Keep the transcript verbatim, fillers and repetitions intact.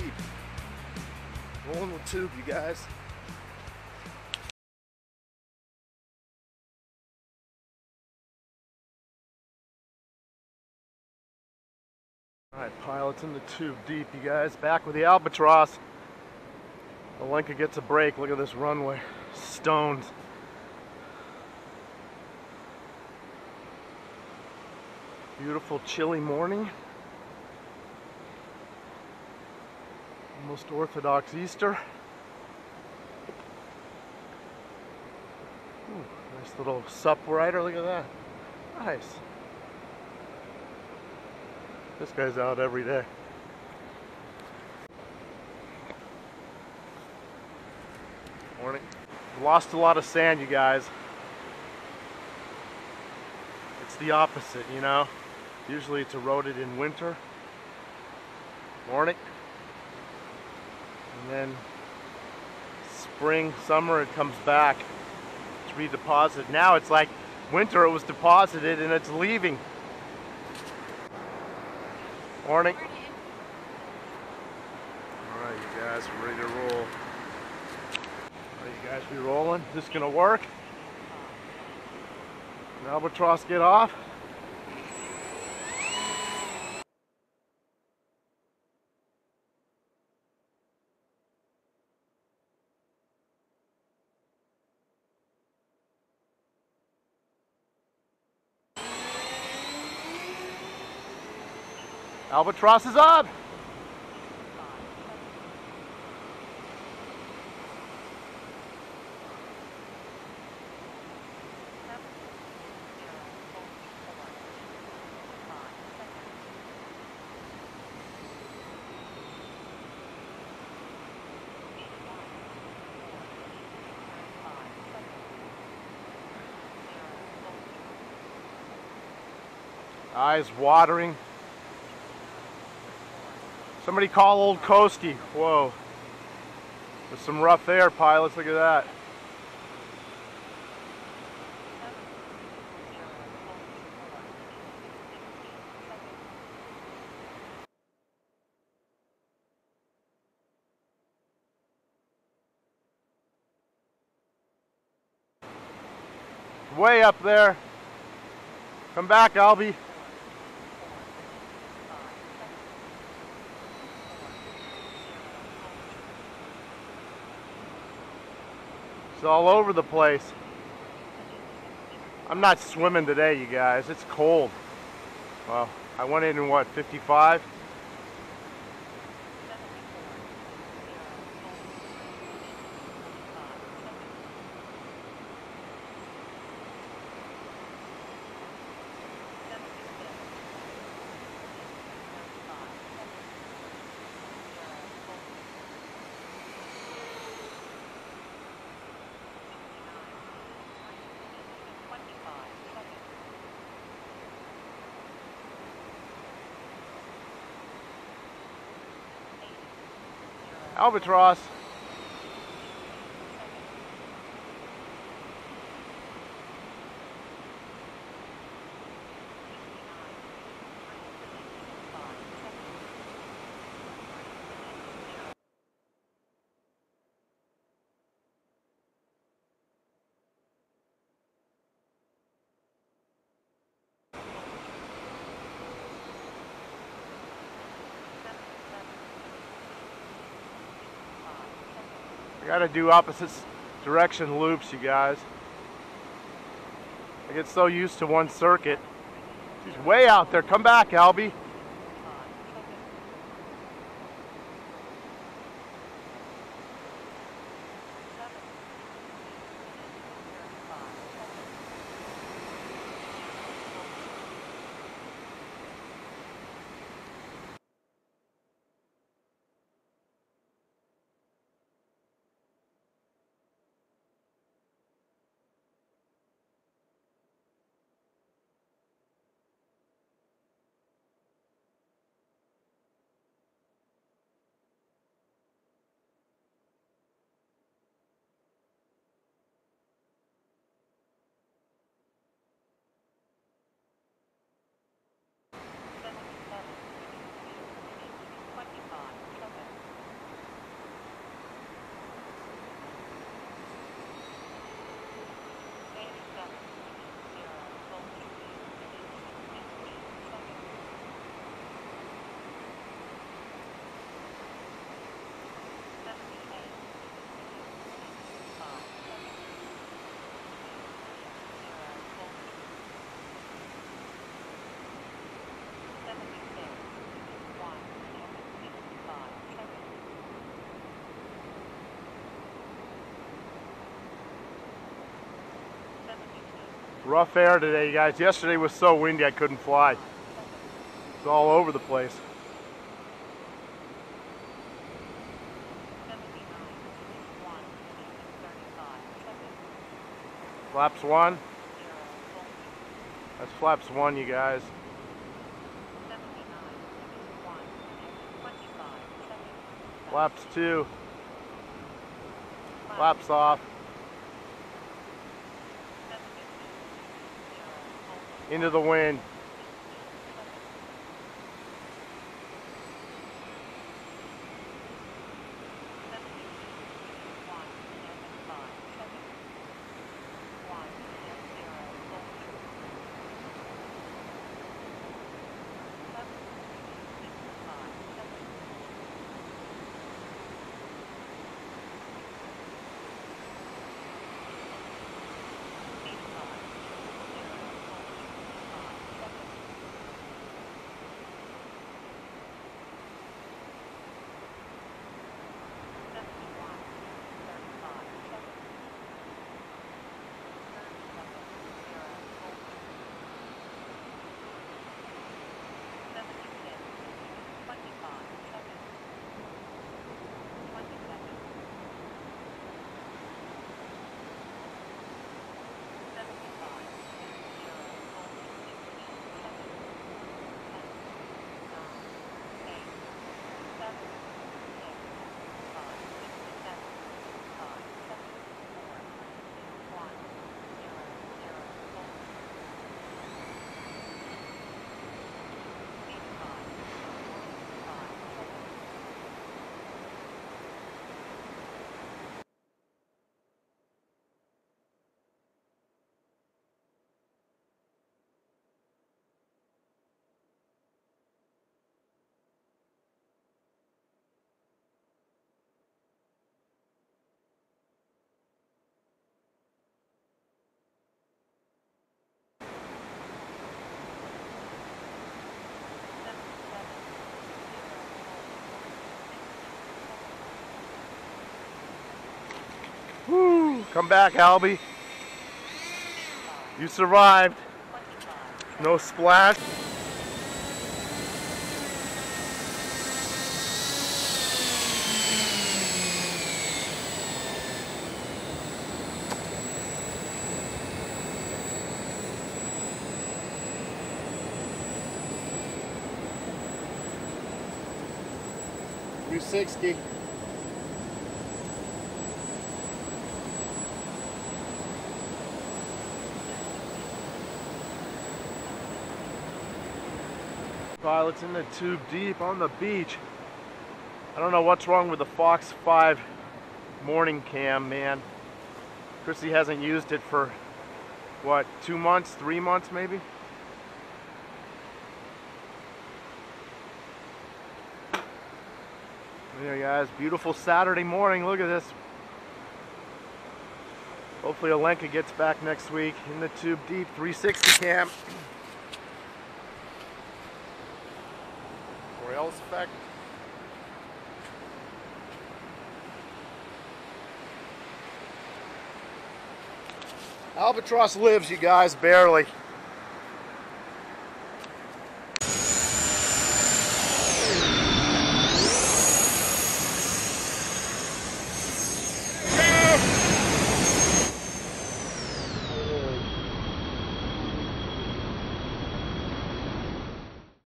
deep. Rolling with tube, you guys. Alright, pilots in the tube deep, you guys. Back with the Albatross. Alenka gets a break. Look at this runway. Stones. Beautiful chilly morning. Almost Orthodox Easter. Ooh, nice little sup rider, look at that. Nice. This guy's out every day. Morning. Lost a lot of sand, you guys. It's the opposite, you know. Usually it's eroded in winter. Morning. And then spring, summer, it comes back. It's redeposited. Now it's like winter, it was deposited and it's leaving. Morning. Alright, you guys, we're ready to roll. Alright, you guys, we rolling. Is this gonna work? Can Albatross get off? Albatross is up! Eyes watering. Somebody call old Koski. Whoa. There's some rough air, pilots. Look at that. Way up there. Come back, Albie. It's all over the place. I'm not swimming today, you guys. It's cold. Well, I went in in what, fifty-five? Albatross. I gotta do opposite direction loops, you guys. I get so used to one circuit. She's way out there. Come back, Albie. Rough air today, you guys. Yesterday was so windy I couldn't fly. It's all over the place. Flaps one. That's flaps one, you guys. Flaps two. Flaps off. Into the wind. Woo! Come back, Albie. You survived. No splash. three sixty. Pilots in the tube deep on the beach. I don't know what's wrong with the Fox five morning cam, man. Chrissy hasn't used it for, what, two months, three months maybe? There, guys, beautiful Saturday morning. Look at this. Hopefully Alenka gets back next week in the tube deep three sixty cam. Borealis effect. Albatross lives, you guys, barely.